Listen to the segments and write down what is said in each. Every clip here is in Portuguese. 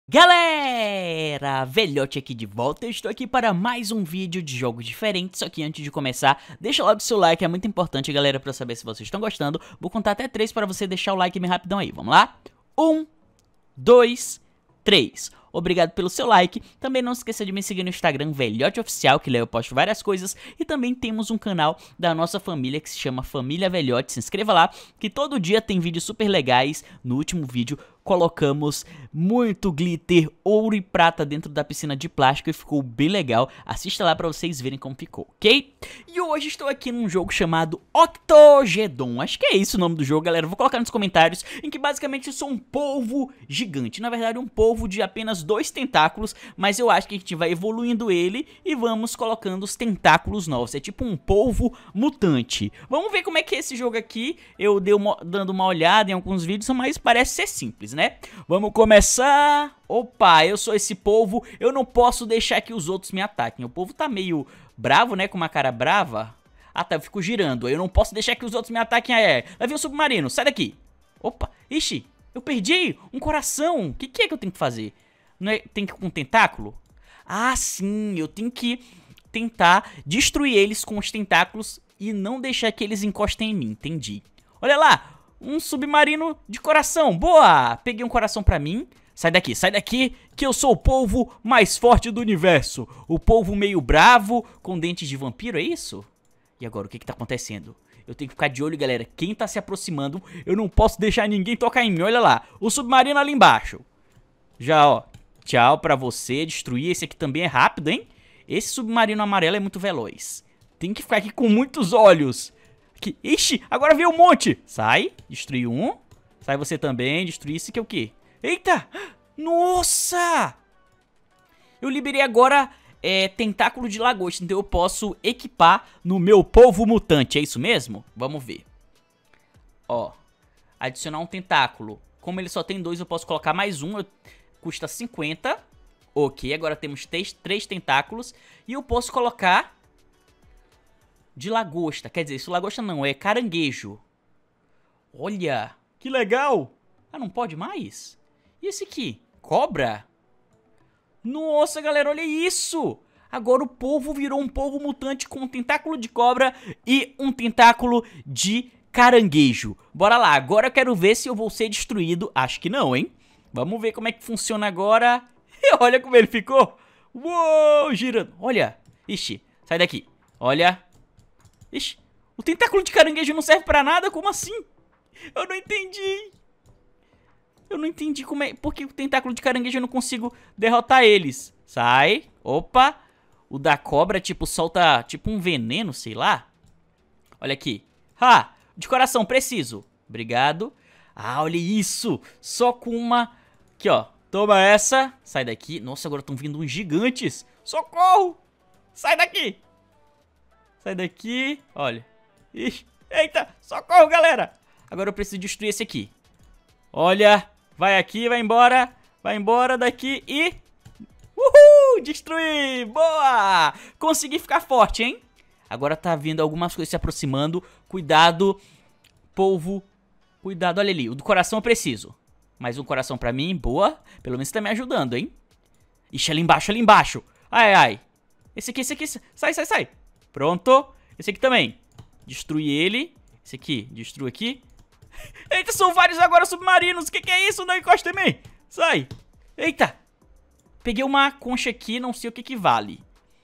Galera, Velhote aqui de volta, eu estou aqui para mais um vídeo de jogo diferente, só que antes de começar, deixa lá o seu like, é muito importante galera para saber se vocês estão gostando. Vou contar até 3 para você deixar o like bem rapidão aí, vamos lá? 1, 2, 3. Obrigado pelo seu like, também não se esqueça de me seguir no Instagram Velhote Oficial, que lá eu posto várias coisas, e também temos um canal da nossa família que se chama Família Velhote, se inscreva lá, que todo dia tem vídeos super legais. No último vídeo colocamos muito glitter, ouro e prata dentro da piscina de plástico e ficou bem legal, assista lá pra vocês verem como ficou, ok? E hoje estou aqui num jogo chamado Octogedon, acho que é esse o nome do jogo galera, vou colocar nos comentários, em que basicamente eu sou um polvo gigante, na verdade um polvo de apenas 2 tentáculos, mas eu acho que a gente vai evoluindo ele e vamos colocando os tentáculos novos, é tipo um polvo mutante. Vamos ver como é que é esse jogo aqui, eu dei dando uma olhada em alguns vídeos, mas parece ser simples, né? Vamos começar. Opa, eu sou esse polvo, eu não posso deixar que os outros me ataquem. O polvo tá meio bravo, né, com uma cara brava. Ah tá, eu fico girando, eu não posso deixar que os outros me ataquem. Lá vem o submarino, sai daqui. Opa, ixi, eu perdi um coração. O que é que eu tenho que fazer? Não é, tem que ir com um tentáculo? Ah sim, eu tenho que tentar destruir eles com os tentáculos e não deixar que eles encostem em mim, entendi. Olha lá, um submarino de coração, boa! Peguei um coração pra mim. Sai daqui, que eu sou o polvo mais forte do universo. O polvo meio bravo, com dentes de vampiro, é isso? E agora, o que tá acontecendo? Eu tenho que ficar de olho, galera. Quem tá se aproximando, eu não posso deixar ninguém tocar em mim. Olha lá, o submarino ali embaixo. Já, ó, tchau pra você, destruir. Esse aqui também é rápido, hein? Esse submarino amarelo é muito veloz. Tem que ficar aqui com muitos olhos. Aqui. Ixi, agora veio um monte. Sai, destruí um. Sai você também, destruí esse que é o quê? Eita, nossa. Eu liberei agora tentáculo de lagosta, então eu posso equipar no meu polvo mutante, é isso mesmo? Vamos ver. Ó, adicionar um tentáculo. Como ele só tem 2, eu posso colocar mais um, custa 50. Ok, agora temos 3 tentáculos. E eu posso colocar de lagosta, quer dizer, isso lagosta não, é caranguejo. Olha, que legal. Ah, não pode mais? E esse aqui? Cobra? Nossa, galera, olha isso. Agora o polvo virou um polvo mutante com um tentáculo de cobra e um tentáculo de caranguejo. Bora lá, agora eu quero ver se eu vou ser destruído. Acho que não, hein? Vamos ver como é que funciona agora. Olha como ele ficou. Uou, girando. Olha, ixi, sai daqui. Olha. Ixi, o tentáculo de caranguejo não serve pra nada? Como assim? Eu não entendi. Eu não entendi como é... Por que o tentáculo de caranguejo eu não consigo derrotar eles? Sai. Opa. O da cobra, tipo, solta... Tipo um veneno, sei lá. Olha aqui. Ha! De coração, preciso. Obrigado. Ah, olha isso. Só com uma... Aqui, ó. Toma essa. Sai daqui. Nossa, agora estão vindo uns gigantes. Socorro. Sai daqui. Sai daqui, olha. Ixi, eita, socorro, galera. Agora eu preciso destruir esse aqui. Olha, vai aqui, vai embora daqui e... Uhul, destruí, boa. Consegui ficar forte, hein. Agora tá vindo algumas coisas se aproximando. Cuidado, polvo. Cuidado, olha ali, o do coração eu preciso. Mais um coração pra mim, boa. Pelo menos tá me ajudando, hein. Ixi, ali embaixo, ali embaixo. Ai, ai. Esse aqui, sai. Pronto, esse aqui também. Destrui ele. Esse aqui, destrui aqui. Eita, são vários agora submarinos. O que é isso? Não encosta em mim. Sai. Eita. Peguei uma concha aqui, não sei o que vale.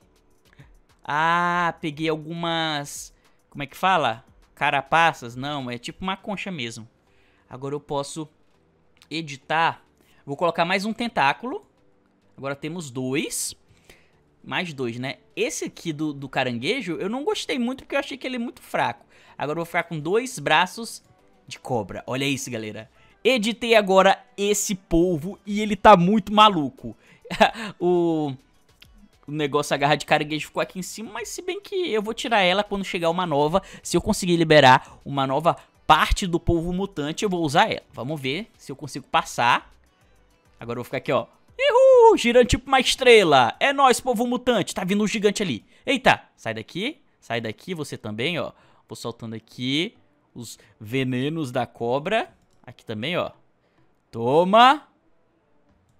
Ah, peguei algumas... Como é que fala? Carapaças? Não, é tipo uma concha mesmo. Agora eu posso editar. Vou colocar mais um tentáculo. Agora temos 2. Mais 2, né? Esse aqui do caranguejo, eu não gostei muito porque eu achei que ele é muito fraco. Agora eu vou ficar com 2 braços de cobra. Olha isso, galera. Editei agora esse polvo e ele tá muito maluco. o negócio agarra de caranguejo ficou aqui em cima, mas se bem que eu vou tirar ela quando chegar uma nova. Se eu conseguir liberar uma nova parte do polvo mutante, eu vou usar ela. Vamos ver se eu consigo passar. Agora eu vou ficar aqui, ó. Uhul, girando tipo uma estrela. É nóis, povo mutante. Tá vindo um gigante ali. Eita, sai daqui, você também, ó. Vou soltando aqui os venenos da cobra. Aqui também, ó. Toma.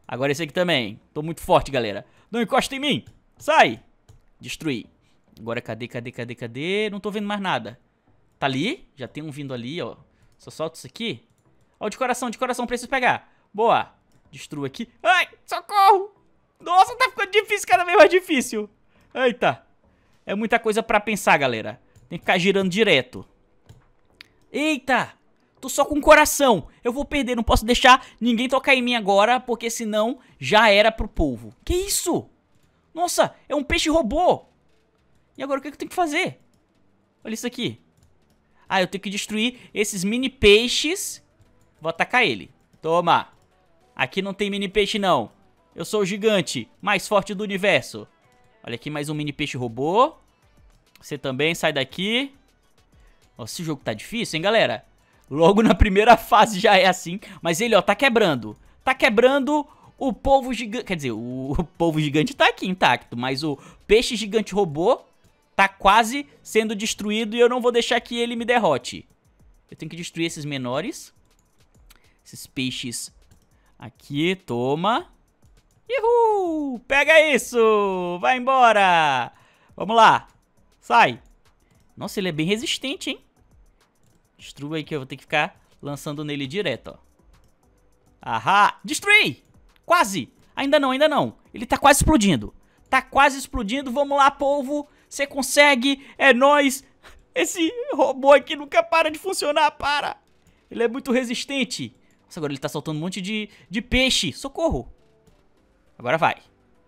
Agora esse aqui também. Tô muito forte, galera. Não encosta em mim. Sai. Destruí. Agora cadê? Não tô vendo mais nada. Tá ali? Já tem um vindo ali, ó. Só solta isso aqui. Ó, de coração, preciso pegar. Boa. Destrua aqui. Ai, socorro. Nossa, tá ficando difícil, cada vez mais difícil. Eita. É muita coisa pra pensar, galera. Tem que ficar girando direto. Eita. Tô só com coração. Eu vou perder, não posso deixar ninguém tocar em mim agora, porque senão já era pro povo. Que isso? Nossa, é um peixe robô. E agora o que eu tenho que fazer? Olha isso aqui. Ah, eu tenho que destruir esses mini peixes. Vou atacar ele. Toma. Aqui não tem mini peixe, não. Eu sou o gigante mais forte do universo. Olha aqui mais um mini peixe robô. Você também, sai daqui. Nossa, esse jogo tá difícil, hein, galera? Logo na primeira fase já é assim. Mas ele, ó, tá quebrando. Tá quebrando o polvo gigante. Quer dizer, o polvo gigante tá aqui intacto. Mas o peixe gigante robô tá quase sendo destruído. E eu não vou deixar que ele me derrote. Eu tenho que destruir esses menores. Esses peixes aqui, toma. Uhul! Pega isso! Vai embora! Vamos lá. Sai. Nossa, ele é bem resistente, hein? Destrua aí que eu vou ter que ficar lançando nele direto, ó. Ahá! Destruí! Quase! Ainda não, ainda não. Ele tá quase explodindo. Tá quase explodindo. Vamos lá, polvo. Você consegue. É nóis. Esse robô aqui nunca para de funcionar. Para! Ele é muito resistente. Nossa, agora ele tá soltando um monte de peixe. Socorro! Agora vai.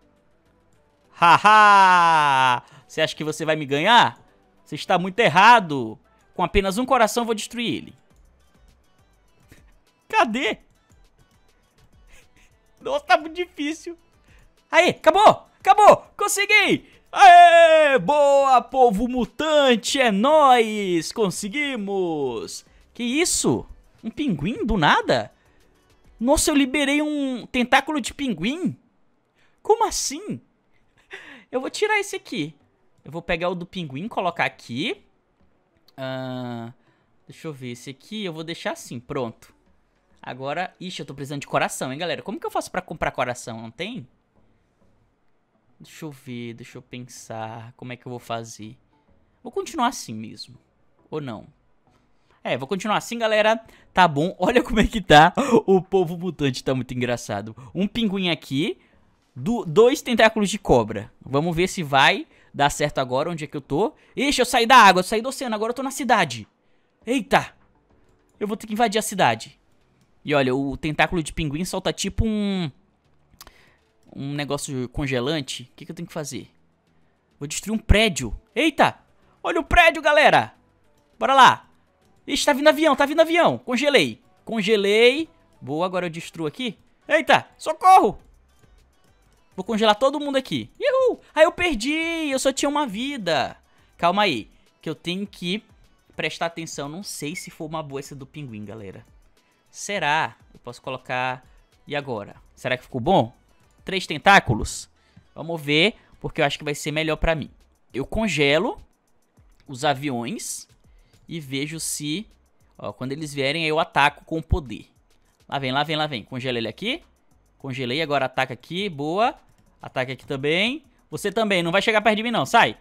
Haha! Você acha que você vai me ganhar? Você está muito errado. Com apenas um coração eu vou destruir ele. Cadê? Nossa, tá muito difícil. Aê, acabou! Acabou! Consegui! Aê! Boa, povo mutante! É nóis! Conseguimos! Que isso? Um pinguim do nada? Nossa, eu liberei um tentáculo de pinguim? Como assim? Eu vou tirar esse aqui. Eu vou pegar o do pinguim, colocar aqui. Deixa eu ver, esse aqui eu vou deixar assim, pronto. Agora, ixi, eu tô precisando de coração, hein, galera? Como que eu faço pra comprar coração? Não tem? Deixa eu ver, deixa eu pensar. Como é que eu vou fazer? Vou continuar assim mesmo. Ou não? É, vou continuar assim, galera. Tá bom, olha como é que tá. O povo mutante tá muito engraçado. Um pinguim aqui. Dois tentáculos de cobra. Vamos ver se vai dar certo agora. Onde é que eu tô? Ixi, eu saí da água, eu saí do oceano. Agora eu tô na cidade. Eita. Eu vou ter que invadir a cidade. E olha, o tentáculo de pinguim solta tipo um negócio congelante. O que eu tenho que fazer? Vou destruir um prédio. Eita. Olha o prédio, galera. Bora lá. Ixi, tá vindo avião, tá vindo avião. Congelei. Congelei. Boa, agora eu destruo aqui. Eita, socorro. Vou congelar todo mundo aqui. Uhul! Aí eu perdi, eu só tinha uma vida. Calma aí, que eu tenho que prestar atenção. Não sei se for uma boa essa do pinguim, galera. Será? Eu posso colocar... E agora? Será que ficou bom? 3 tentáculos? Vamos ver, porque eu acho que vai ser melhor pra mim. Eu congelo os aviões e vejo se... Ó, quando eles vierem, eu ataco com o poder. Lá vem, lá vem, lá vem. Congela ele aqui. Congelei, agora ataca aqui, boa. Ataque aqui também. Você também, não vai chegar perto de mim não, sai.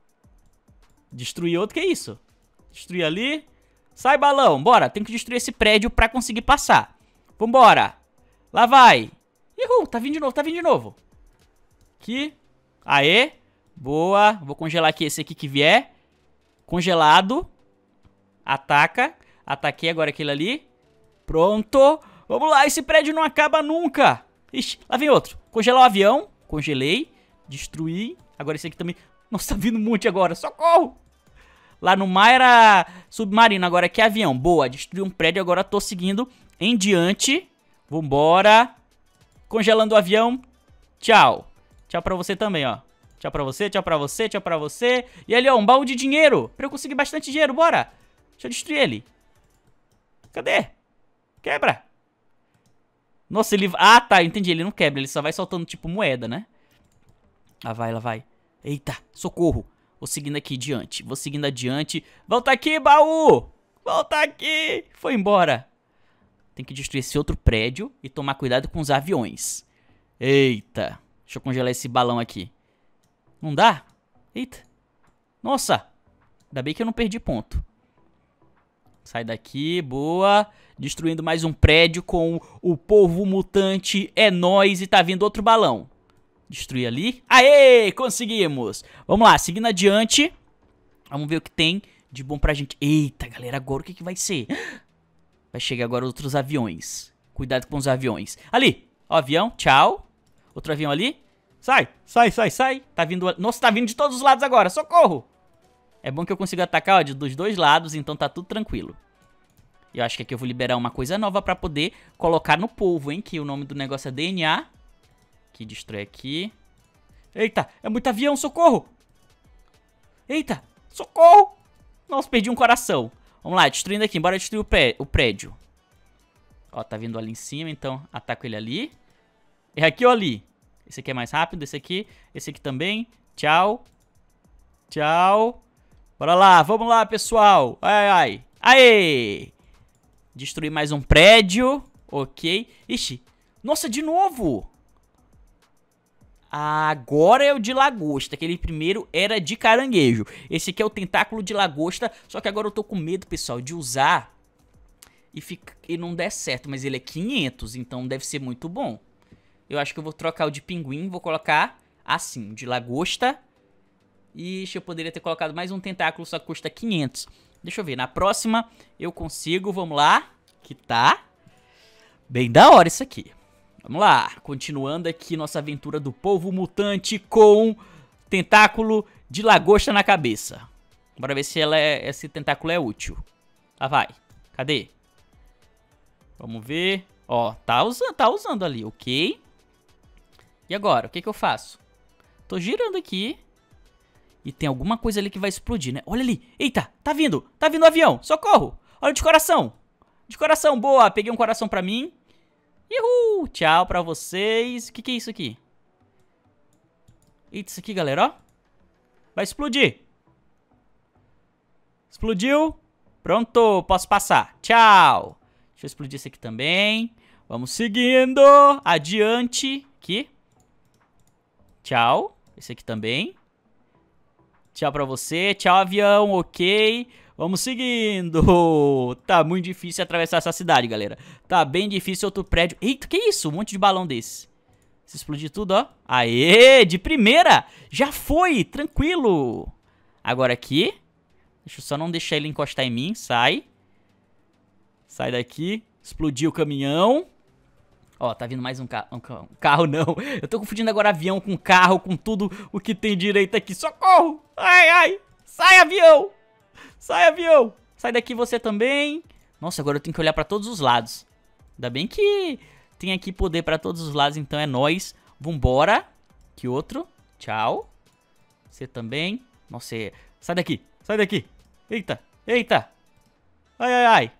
Destruir outro, que é isso? Destruir ali. Sai, balão, bora. Tem que destruir esse prédio pra conseguir passar. Vambora. Lá vai. Uhul, tá vindo de novo, tá vindo de novo. Aqui. Aê. Boa. Vou congelar aqui esse aqui que vier. Congelado. Ataca. Ataquei agora aquele ali. Pronto. Vamos lá, esse prédio não acaba nunca. Ixi, lá vem outro. Congelar o avião. Congelei. Destruí. Agora esse aqui também. Nossa, tá vindo um monte agora. Socorro. Lá no mar era submarino. Agora aqui é avião. Boa, destruí um prédio. Agora tô seguindo em diante. Vambora. Congelando o avião. Tchau. Tchau pra você também, ó. Tchau pra você, tchau pra você, tchau pra você. E ali, ó, um baú de dinheiro. Pra eu conseguir bastante dinheiro, bora. Deixa eu destruir ele. Cadê? Quebra. Nossa, ele... Ah, tá, entendi. Ele não quebra, ele só vai soltando tipo moeda, né? Lá vai, lá vai. Eita, socorro. Vou seguindo aqui adiante. Vou seguindo adiante. Volta aqui, baú. Volta aqui. Foi embora. Tem que destruir esse outro prédio e tomar cuidado com os aviões. Eita. Deixa eu congelar esse balão aqui. Não dá? Eita. Nossa. Ainda bem que eu não perdi ponto. Sai daqui, boa. Destruindo mais um prédio com o polvo mutante. É nóis e tá vindo outro balão. Destruir ali. Aê, conseguimos. Vamos lá, seguindo adiante. Vamos ver o que tem de bom pra gente. Eita, galera, agora o que vai ser? Vai chegar agora outros aviões. Cuidado com os aviões. Ali, ó, avião, tchau. Outro avião ali. Sai, sai, sai, sai. Tá vindo... Nossa, tá vindo de todos os lados agora, socorro. É bom que eu consigo atacar, ó, dos dois lados, então tá tudo tranquilo. E eu acho que aqui eu vou liberar uma coisa nova pra poder colocar no polvo, hein? Que o nome do negócio é DNA. Que destrói aqui. Eita, é muito avião, socorro. Eita, socorro. Nossa, perdi um coração. Vamos lá, destruindo aqui, bora destruir o prédio. Ó, tá vindo ali em cima, então ataco ele ali. É aqui ou ali? Esse aqui é mais rápido, esse aqui também. Tchau. Tchau. Bora lá, vamos lá, pessoal. Ai, ai. Aê! Destruir mais um prédio. Ok. Ixi. Nossa, de novo. Agora é o de lagosta. Aquele primeiro era de caranguejo. Esse aqui é o tentáculo de lagosta. Só que agora eu tô com medo, pessoal, de usar e não der certo. Mas ele é 500, então deve ser muito bom. Eu acho que eu vou trocar o de pinguim. Vou colocar assim, de lagosta. Ixi, eu poderia ter colocado mais um tentáculo, só que custa 500. Deixa eu ver, na próxima eu consigo, vamos lá. Que tá bem da hora isso aqui. Vamos lá, continuando aqui nossa aventura do polvo mutante com tentáculo de lagosta na cabeça. Bora ver se esse tentáculo é útil. Lá vai, cadê? Vamos ver. Ó, tá usando ali, ok. E agora, o que eu faço? Tô girando aqui. E tem alguma coisa ali que vai explodir, né? Olha ali. Eita, tá vindo o avião. Socorro. Olha de coração. De coração, boa. Peguei um coração pra mim. Uhul. Tchau pra vocês. O que é isso aqui? Eita, isso aqui, galera, ó. Vai explodir. Explodiu. Pronto, posso passar. Tchau. Deixa eu explodir esse aqui também. Vamos seguindo. Adiante. Aqui. Tchau. Esse aqui também. Tchau pra você, tchau avião, ok. Vamos seguindo. Tá muito difícil atravessar essa cidade, galera. Tá bem difícil outro prédio. Eita, que isso? Um monte de balão desse. Se explodir tudo, ó. Aê, de primeira. Já foi, tranquilo. Agora aqui. Deixa eu só não deixar ele encostar em mim, sai. Sai daqui. Explodiu o caminhão. Ó, tá vindo mais um carro. Carro não. Eu tô confundindo agora avião com carro, com tudo o que tem direito aqui. Socorro! Ai, ai! Sai, avião! Sai, avião! Sai daqui você também. Nossa, agora eu tenho que olhar pra todos os lados. Ainda bem que tem aqui poder pra todos os lados, então é nóis. Vambora. Que outro. Tchau. Você também. Nossa, sai daqui. Sai daqui. Eita, eita. Ai, ai, ai.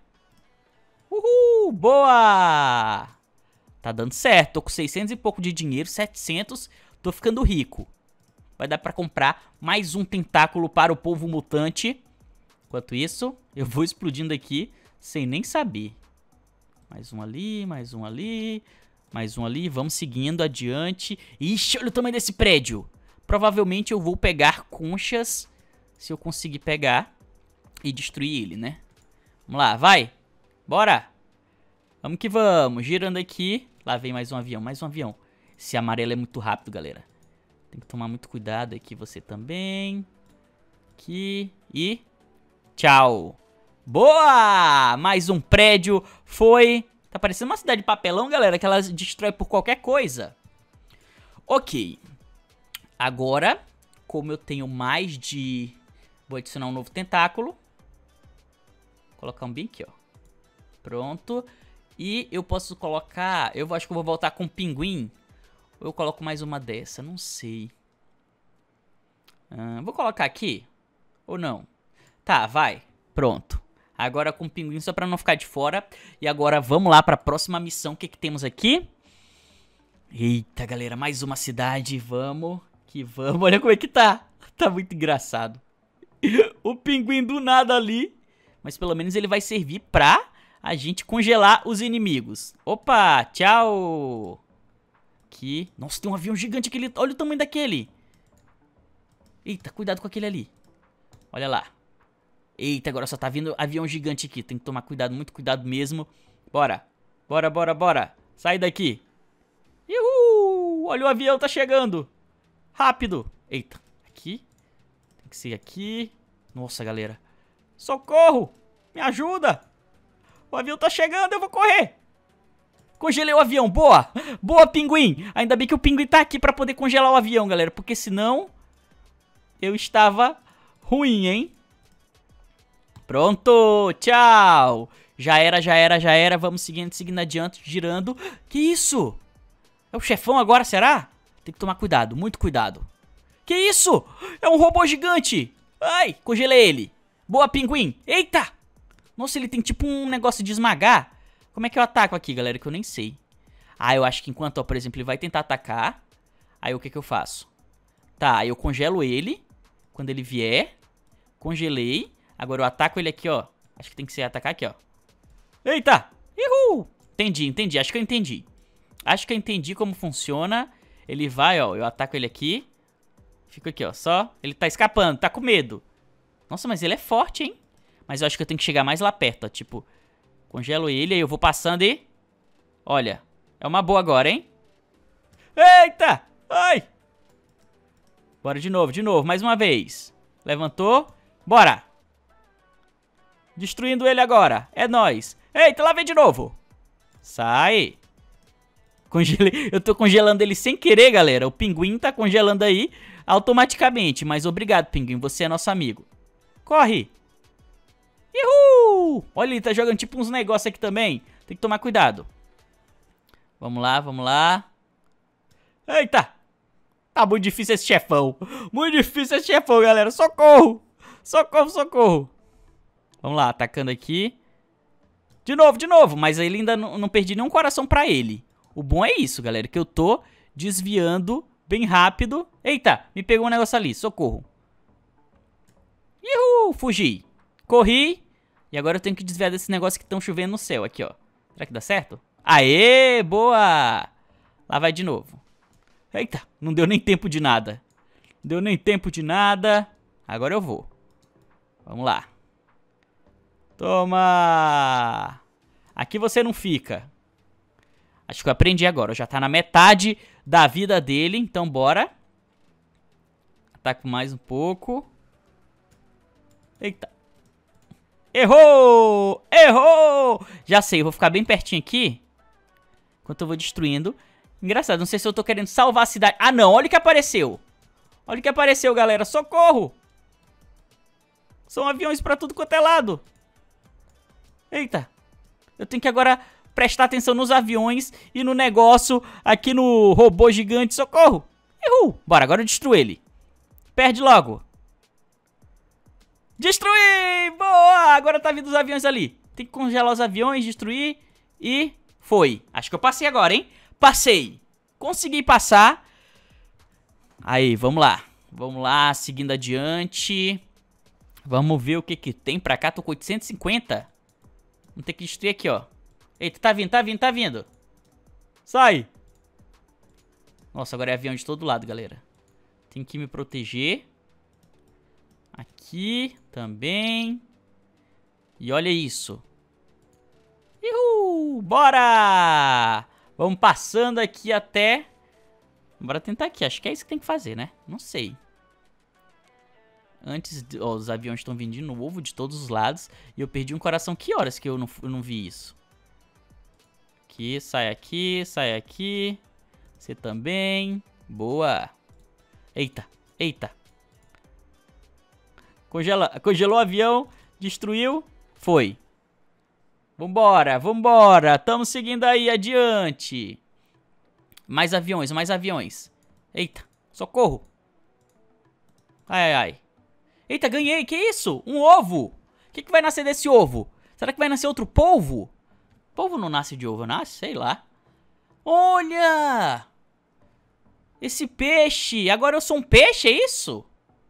Uhul, boa! Tá dando certo, tô com 600 e pouco de dinheiro, 700, tô ficando rico. Vai dar pra comprar mais um tentáculo para o polvo mutante. Enquanto isso, eu vou explodindo aqui sem nem saber. Mais um ali, mais um ali, mais um ali, vamos seguindo adiante. Ixi, olha o tamanho desse prédio. Provavelmente eu vou pegar conchas, se eu conseguir pegar e destruir ele, né? Vamos lá, vai, bora. Vamos que vamos, girando aqui. Lá vem mais um avião, mais um avião. Esse amarelo é muito rápido, galera. Tem que tomar muito cuidado aqui, você também. Aqui e... Tchau. Boa! Mais um prédio foi... Tá parecendo uma cidade de papelão, galera, que ela destrói por qualquer coisa. Ok. Agora, como eu tenho mais de... Vou adicionar um novo tentáculo. Vou colocar um bem aqui, ó. Pronto. E eu posso colocar... Eu acho que eu vou voltar com pinguim. Ou eu coloco mais uma dessa? Não sei. Vou colocar aqui. Ou não? Tá, vai. Pronto. Agora com pinguim só pra não ficar de fora. E agora vamos lá pra próxima missão. O que temos aqui? Eita, galera. Mais uma cidade. Vamos que vamos. Olha como é que tá. Tá muito engraçado. O pinguim do nada ali. Mas pelo menos ele vai servir pra... a gente congelar os inimigos. Opa, tchau. aqui. Nossa, tem um avião gigante aqui. Olha o tamanho daquele. Eita, cuidado com aquele ali. Olha lá. Eita, agora só tá vindo avião gigante aqui. Tem que tomar cuidado, muito cuidado mesmo. Bora. Bora, bora, bora. Sai daqui. Uhul! Olha o avião, tá chegando. Rápido. Eita, aqui. Tem que ser aqui. Nossa, galera. Socorro! Me ajuda! O avião tá chegando, eu vou correr. Congelei o avião, boa! Boa, pinguim! Ainda bem que o pinguim tá aqui pra poder congelar o avião, galera. Porque senão eu estava ruim, hein? Pronto, tchau! Já era, já era, já era. Vamos seguindo, seguindo adiante, girando. Que isso? É o chefão agora, será? Tem que tomar cuidado, muito cuidado. Que isso? É um robô gigante! Ai, congelei ele. Boa, pinguim! Eita! Nossa, ele tem tipo um negócio de esmagar. Como é que eu ataco aqui, galera? Que eu nem sei. Ah, eu acho que enquanto, ó, por exemplo, ele vai tentar atacar. Aí o que que eu faço? Tá, eu congelo ele. Quando ele vier. Congelei. Agora eu ataco ele aqui, ó. Acho que tem que ser atacar aqui, ó. Eita! Uhul! Entendi, entendi. Acho que eu entendi. Acho que eu entendi como funciona. Ele vai, ó. Eu ataco ele aqui. Fico aqui, ó. Só. Ele tá escapando. Tá com medo. Nossa, mas ele é forte, hein? Mas eu acho que eu tenho que chegar mais lá perto, ó. Tipo, congelo ele. Aí eu vou passando e... Olha. É uma boa agora, hein? Eita! Ai! Bora de novo. Mais uma vez. Levantou. Bora! Destruindo ele agora. É nóis. Eita, lá vem de novo. Sai. Congelei. Eu tô congelando ele sem querer, galera. O pinguim tá congelando aí automaticamente. Mas obrigado, pinguim. Você é nosso amigo. Corre. Uhul. Olha, ele tá jogando tipo uns negócios aqui também. Tem que tomar cuidado. Vamos lá, vamos lá. Eita. Tá muito difícil esse chefão. Muito difícil esse chefão, galera. Socorro. Socorro, socorro. Vamos lá, atacando aqui. De novo. Mas ele ainda não perdi nenhum coração pra ele. O bom é isso, galera. Que eu tô desviando bem rápido. Eita, me pegou um negócio ali. Socorro. Uhul, fugi. Corri. E agora eu tenho que desviar desse negócio que estão chovendo no céu. Aqui, ó. Será que dá certo? Aê, boa. Lá vai de novo. Eita, não deu nem tempo de nada. Não deu nem tempo de nada. Agora eu vou. Vamos lá. Toma! Aqui você não fica. Acho que eu aprendi agora. Já tá na metade da vida dele. Então bora. Ataco mais um pouco. Eita. Errou! Errou! Já sei, eu vou ficar bem pertinho aqui. Enquanto eu vou destruindo. Engraçado, não sei se eu tô querendo salvar a cidade. Ah, não. Olha o que apareceu. Olha o que apareceu, galera. Socorro! São aviões pra tudo quanto é lado. Eita, eu tenho que agora prestar atenção nos aviões e no negócio aqui no robô gigante. Socorro! Uhul! Bora, agora eu destruo ele. Perde logo. Destruir! Boa! Agora tá vindo os aviões ali. Tem que congelar os aviões, destruir e foi. Acho que eu passei agora, hein? Passei. Consegui passar. Aí, vamos lá. Vamos lá, seguindo adiante. Vamos ver o que que tem pra cá. Tô com 850. Vamos ter que destruir aqui, ó. Eita, tá vindo. Sai. Nossa, agora é avião de todo lado, galera. Tem que me proteger. Aqui também. E olha isso. Uhul, bora! Vamos passando aqui até... Bora tentar aqui, acho que é isso que tem que fazer, né? Não sei. Antes, ó, os aviões estão vindo de novo, de todos os lados. E eu perdi um coração. Que horas que eu não vi isso? Aqui, sai aqui, sai aqui. Você também. Boa. Eita, eita. Congelou o avião, destruiu, foi. Vambora, vambora. Estamos seguindo aí, adiante. Mais aviões, mais aviões. Eita, socorro. Ai, ai, ai. Eita, ganhei, que isso? Um ovo. O que vai nascer desse ovo? Será que vai nascer outro polvo? Polvo não nasce de ovo, nasce? Sei lá. Olha! Esse peixe. Agora eu sou um peixe, é isso?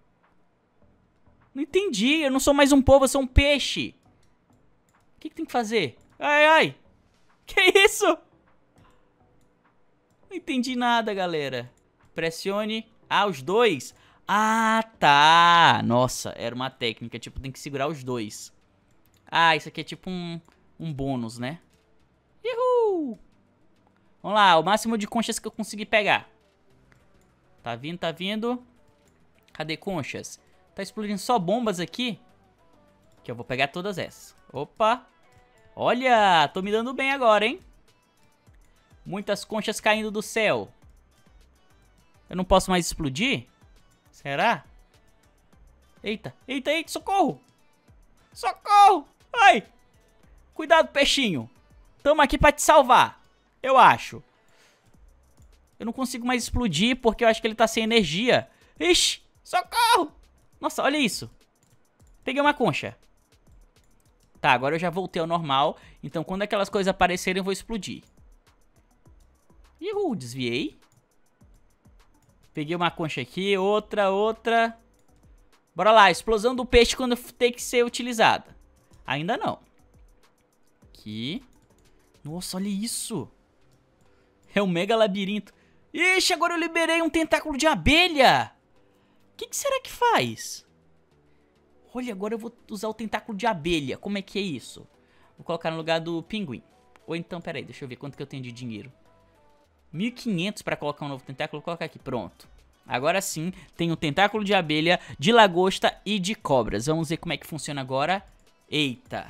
Não entendi, eu não sou mais um polvo, eu sou um peixe. O que tem que fazer? Ai, ai. Que isso? Não entendi nada, galera. Pressione. Ah, os dois. Ah, tá. Nossa, era uma técnica. Tipo, tem que segurar os dois. Ah, isso aqui é tipo um bônus, né? Uhul! Vamos lá, o máximo de conchas que eu conseguir pegar. Tá vindo, tá vindo. Cadê conchas? Tá explodindo só bombas aqui. Que eu vou pegar todas essas. Opa! Olha, tô me dando bem agora, hein? Muitas conchas caindo do céu. Eu não posso mais explodir? Será? Eita, eita, eita, socorro! Socorro! Ai! Cuidado, peixinho. Tamo aqui pra te salvar. Eu acho. Eu não consigo mais explodir porque eu acho que ele tá sem energia. Ixi, socorro! Nossa, olha isso. Peguei uma concha. Tá, agora eu já voltei ao normal. Então quando aquelas coisas aparecerem eu vou explodir. Uhul, desviei. Peguei uma concha aqui, outra. Bora lá, explosão do peixe quando tem que ser utilizada. Ainda não. Aqui. Nossa, olha isso. É um mega labirinto. Ixi, agora eu liberei um tentáculo de abelha. O que será que faz? Olha, agora eu vou usar o tentáculo de abelha. Como é que é isso? Vou colocar no lugar do pinguim. Ou então, peraí, deixa eu ver quanto que eu tenho de dinheiro. 1.500 pra colocar um novo tentáculo. Vou colocar aqui, pronto. Agora sim, tem o tentáculo de abelha, de lagosta e de cobras. Vamos ver como é que funciona agora. Eita.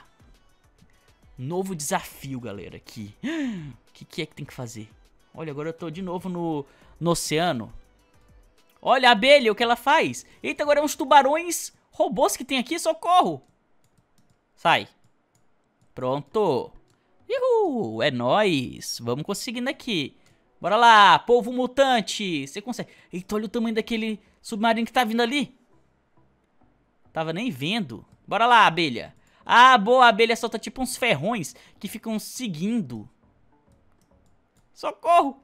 Novo desafio, galera, aqui. O que é que tem que fazer? Olha, agora eu tô de novo no oceano. Olha a abelha, o que ela faz? Eita, agora é uns tubarões robôs que tem aqui, socorro. Sai. Pronto. Uhul, é nóis. Vamos conseguindo aqui. Bora lá, povo mutante. Você consegue. Eita, olha o tamanho daquele submarino que tá vindo ali. Tava nem vendo. Bora lá, abelha. Ah, boa, a abelha solta tipo uns ferrões que ficam seguindo. Socorro.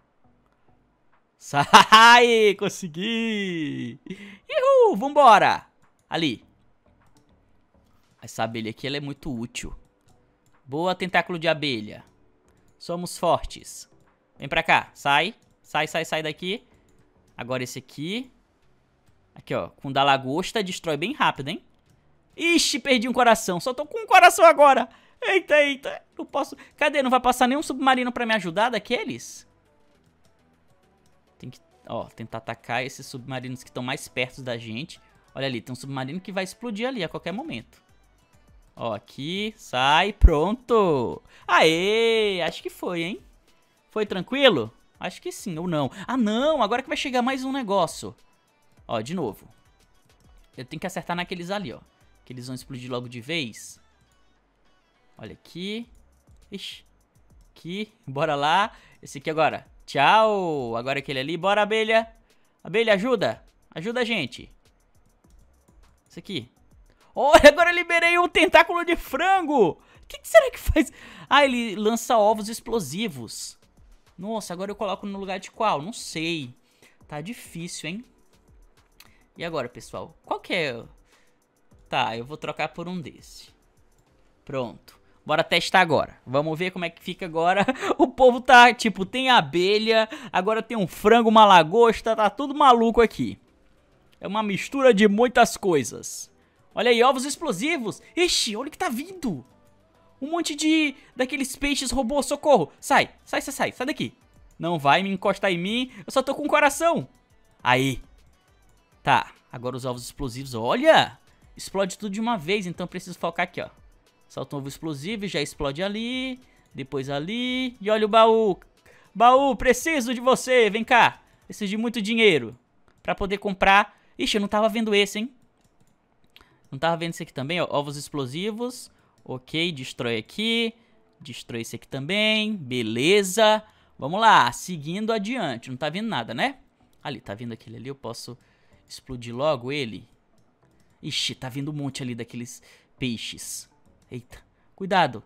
Sai, consegui. Uhul, vambora. Ali. Essa abelha aqui, ela é muito útil. Boa, tentáculo de abelha. Somos fortes. Vem pra cá, sai. Sai daqui. Agora esse aqui. Aqui, ó, com o da lagosta, destrói bem rápido, hein? Ixi, perdi um coração. Só tô com um coração agora. Eita. Não posso... Cadê? Não vai passar nenhum submarino pra me ajudar daqueles? Tem que, ó, tentar atacar esses submarinos que estão mais perto da gente. Olha ali, tem um submarino que vai explodir ali a qualquer momento. Ó, aqui, sai, pronto. Aê, acho que foi, hein? Foi tranquilo? Acho que sim, ou não. Ah, não, agora que vai chegar mais um negócio. Ó, de novo. Eu tenho que acertar naqueles ali, ó. Que eles vão explodir logo de vez. Olha aqui. Ixi. Aqui, bora lá. Esse aqui agora. Tchau. Agora aquele ali, bora, abelha. Abelha, ajuda. Ajuda a gente. Esse aqui. Olha, agora eu liberei um tentáculo de frango. O que será que faz? Ah, ele lança ovos explosivos. Nossa, agora eu coloco no lugar de qual? Não sei. Tá difícil, hein? E agora, pessoal? Qual que é? Tá, eu vou trocar por um desse. Pronto. Bora testar agora. Vamos ver como é que fica agora. O povo tá, tipo, tem abelha. Agora tem um frango, uma lagosta. Tá tudo maluco aqui. É uma mistura de muitas coisas. Olha aí, ovos explosivos. Ixi, olha o que tá vindo. Um monte daqueles peixes robô, socorro. Sai daqui. Não vai me encostar em mim. Eu só tô com um coração. Aí. Tá, agora os ovos explosivos, olha. Explode tudo de uma vez, então preciso focar aqui, ó. Solta um ovo explosivo e já explode ali. Depois ali. E olha o baú. Baú, preciso de você. Vem cá. Preciso de muito dinheiro pra poder comprar. Ixi, eu não tava vendo esse, hein. Não tava vendo esse aqui também, ó. Ovos explosivos. Ok, destrói aqui. Destrói esse aqui também. Beleza. Vamos lá, seguindo adiante. Não tá vendo nada, né? Ali, tá vendo aquele ali? Eu posso explodir logo ele. Ixi, tá vindo um monte ali daqueles peixes. Eita, cuidado.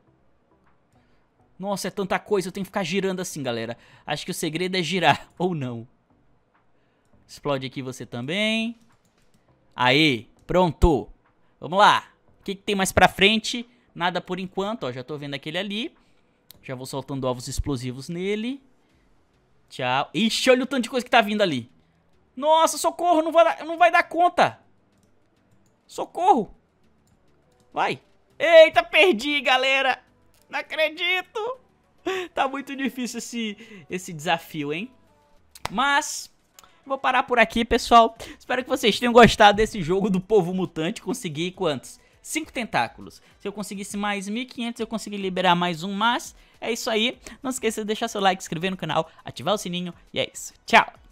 Nossa, é tanta coisa, eu tenho que ficar girando assim, galera. Acho que o segredo é girar, ou não. Explode aqui você também. Aê, pronto. Vamos lá. O que tem mais pra frente? Nada por enquanto, ó, já tô vendo aquele ali. Já vou soltando ovos explosivos nele. Tchau. Ixi, olha o tanto de coisa que tá vindo ali. Nossa, socorro, não vai dar conta. Socorro. Vai. Eita, perdi, galera. Não acredito. Tá muito difícil esse desafio, hein? Mas vou parar por aqui, pessoal. Espero que vocês tenham gostado desse jogo do Povo Mutante. Consegui quantos? 5 tentáculos. Se eu conseguisse mais 1.500, eu consegui liberar mais um, mas é isso aí. Não esqueça de deixar seu like, se inscrever no canal, ativar o sininho e é isso. Tchau!